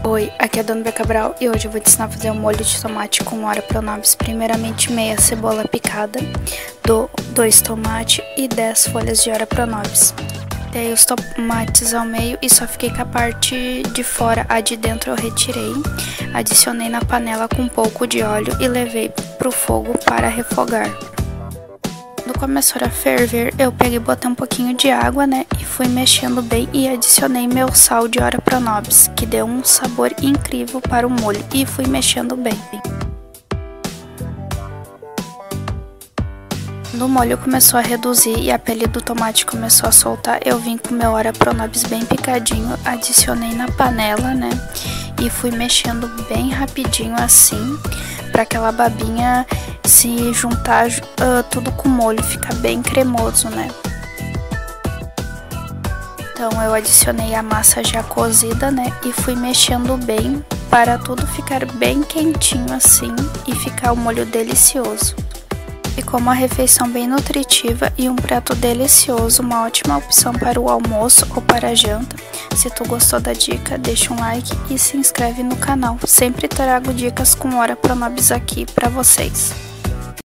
Oi, aqui é a Dona Bia Cabral e hoje eu vou te ensinar a fazer um molho de tomate com ora pronobis. Primeiramente, meia cebola picada, 2 tomates e 10 folhas de ora pronobis. Dei os tomates ao meio e só fiquei com a parte de fora, a de dentro eu retirei. Adicionei na panela com um pouco de óleo e levei pro fogo para refogar. Quando começou a ferver, eu peguei e botei um pouquinho de água, e fui mexendo bem e adicionei meu sal de ora pronobis, que deu um sabor incrível para o molho, e fui mexendo bem. Quando o molho começou a reduzir e a pele do tomate começou a soltar, eu vim com meu ora pronobis bem picadinho, adicionei na panela, e fui mexendo bem rapidinho assim, para aquela babinha se juntar tudo com o molho, ficar bem cremoso, Então eu adicionei a massa já cozida, e fui mexendo bem para tudo ficar bem quentinho assim e ficar o molho delicioso. Ficou uma refeição bem nutritiva e um prato delicioso, uma ótima opção para o almoço ou para a janta. Se tu gostou da dica, deixa um like e se inscreve no canal. Sempre trago dicas com ora pronobis aqui para vocês.